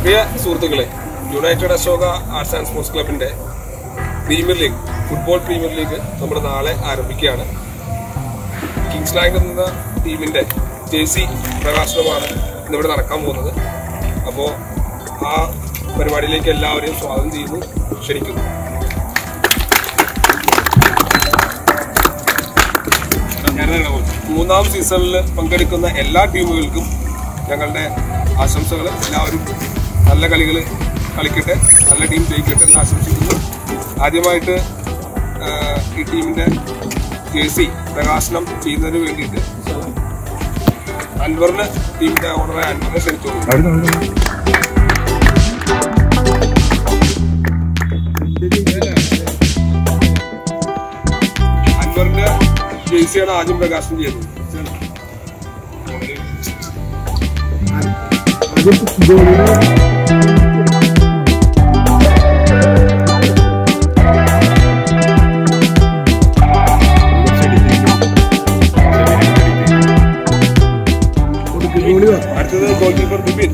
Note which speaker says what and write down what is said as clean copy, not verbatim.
Speaker 1: പ്രിയ സുഹൃത്തുക്കളെ, united Ashoka arts and sports ക്ലബിന്റെ premier league, football premier league നമ്മൾ നാളെ ആരംഭിക്കുകയാണ്. കിങ്സ്ലാൻഡ് എന്ന ടീമിന്റെ ജേഴ്സി പ്രകാശനമാണ് ഇന്നിവിടെ നടക്കാൻ പോകുന്നത്. അപ്പോൾ ആ പരിപാടിയിലേക്ക് എല്ലാവരെയും സ്വാഗതം ചെയ്യുന്നു, ക്ഷണിക്കുന്നു. മൂന്നാം സീസണിൽ പങ്കെടുക്കുന്ന എല്ലാ ടീമുകൾക്കും ഞങ്ങളുടെ ആശംസകൾ. എല്ലാവരും നല്ല കളികൾ കളിക്കട്ടെ, നല്ല ടീം ജയിക്കട്ടെ എന്ന് ആശംസിക്കുന്നു. ആദ്യമായിട്ട് ഈ ടീമിന്റെ ജേഴ്സി പ്രകാശനം ചെയ്യുന്നതിന് വേണ്ടിയിട്ട് അൻവറിന്, ടീമിന്റെ ഓണറായ അൻവറിനെ ക്ഷണിച്ചോളൂ. അൻവറിന്റെ ജേഴ്സിയാണ് ആദ്യം പ്രകാശനം ചെയ്തത്. അടുത്തത് ഗോൾ കീപ്പർ ബിപിൻ.